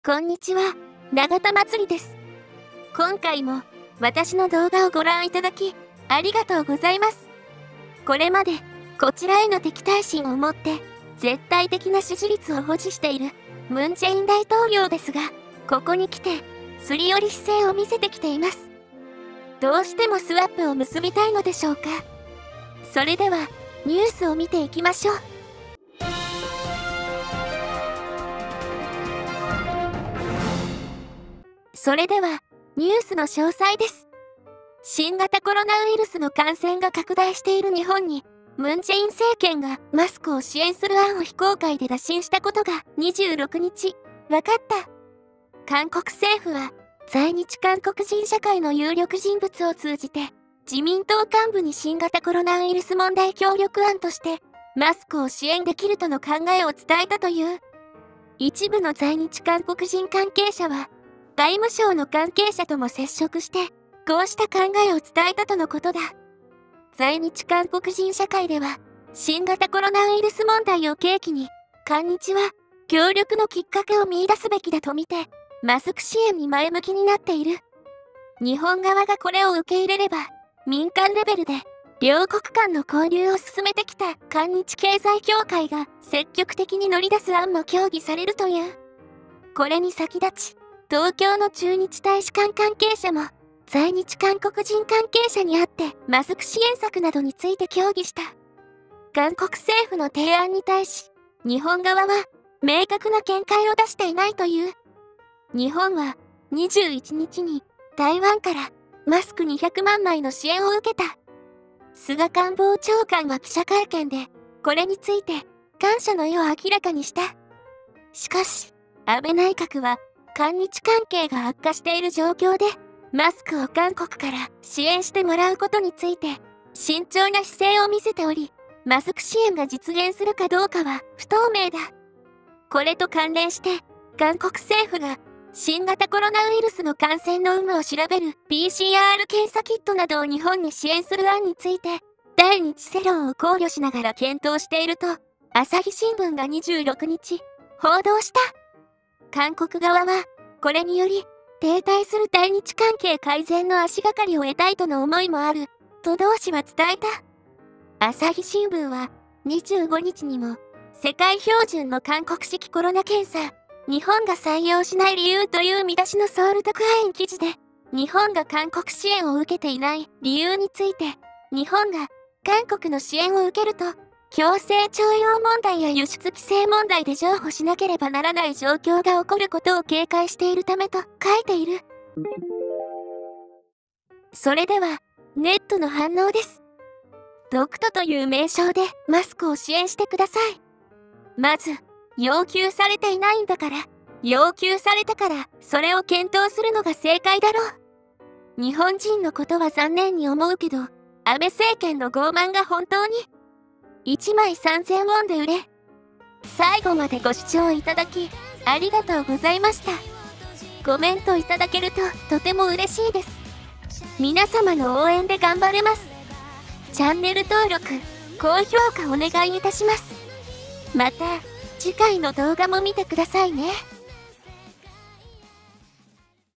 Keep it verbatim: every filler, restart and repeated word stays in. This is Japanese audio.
こんにちは、永田まつりです。今回も私の動画をご覧いただきありがとうございます。これまでこちらへの敵対心を持って絶対的な支持率を保持しているムン・ジェイン大統領ですが、ここに来てすり寄り姿勢を見せてきています。どうしてもスワップを結びたいのでしょうか。それではニュースを見ていきましょう。それではニュースの詳細です。新型コロナウイルスの感染が拡大している日本にムン・ジェイン政権がマスクを支援する案を非公開で打診したことがにじゅうろくにち分かった。韓国政府は在日韓国人社会の有力人物を通じて自民党幹部に新型コロナウイルス問題協力案としてマスクを支援できるとの考えを伝えたという。一部の在日韓国人関係者は外務省の関係者とも接触してこうした考えを伝えたとのことだ。在日韓国人社会では新型コロナウイルス問題を契機に韓日は協力のきっかけを見出すべきだと見てマスク支援に前向きになっている。日本側がこれを受け入れれば民間レベルで両国間の交流を進めてきた韓日経済協会が積極的に乗り出す案も協議されるという。これに先立ち東京の駐日大使館関係者も在日韓国人関係者に会ってマスク支援策などについて協議した。韓国政府の提案に対し日本側は明確な見解を出していないという。日本はにじゅういちにちに台湾からマスクにひゃくまんまいの支援を受けた。菅官房長官は記者会見でこれについて感謝の意を明らかにした。しかし安倍内閣は韓日関係が悪化している状況でマスクを韓国から支援してもらうことについて慎重な姿勢を見せており、マスク支援が実現するかどうかは不透明だ。これと関連して韓国政府が新型コロナウイルスの感染の有無を調べる ピーシーアール 検査キットなどを日本に支援する案について第日世論を考慮しながら検討していると朝日新聞がにじゅうろくにち報道した。韓国側はこれにより停滞する対日関係改善の足がかりを得たいとの思いもあると同氏は伝えた。朝日新聞はにじゅうごにちにも世界標準の韓国式コロナ検査日本が採用しない理由という見出しのソウル特派員記事で日本が韓国支援を受けていない理由について日本が韓国の支援を受けると強制徴用問題や輸出規制問題で譲歩しなければならない状況が起こることを警戒しているためと書いている。それではネットの反応です。ドクトという名称でマスクを支援してください。まず要求されていないんだから、要求されたからそれを検討するのが正解だろう。日本人のことは残念に思うけど安倍政権の傲慢が本当にいちまいさんぜんウォンで売れ。最後までご視聴いただきありがとうございました。コメントいただけるととても嬉しいです。皆様の応援で頑張れます。チャンネル登録、高評価お願いいたします。また次回の動画も見てくださいね。